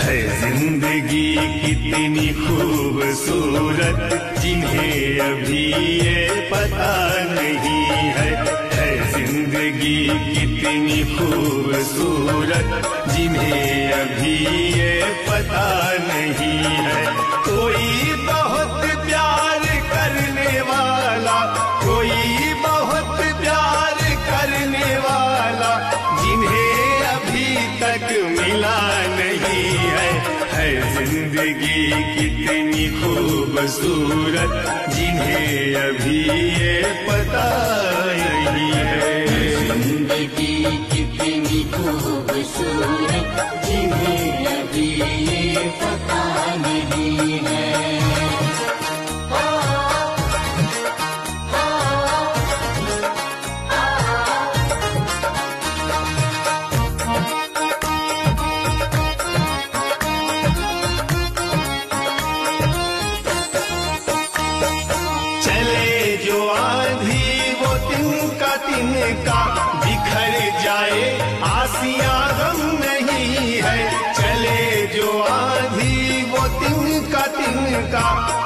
है जिंदगी कितनी खूबसूरत, जिन्हें अभी ये पता नहीं है जिंदगी कितनी खूबसूरत, जिन्हें अभी ये पता नहीं है। कोई बहुत प्यार करने वाला, कोई बहुत प्यार करने वाला, जिन्हें अभी तक मिला नहीं है जिंदगी कितनी खूबसूरत, जिन्हें अभी ये पता नहीं है। जिंदगी कितनी खूबसूरत, जिन्हें अभी ये पता नहीं है। का बिखर जाए आसियां गम नहीं है, चले जो आंधी वो तिनका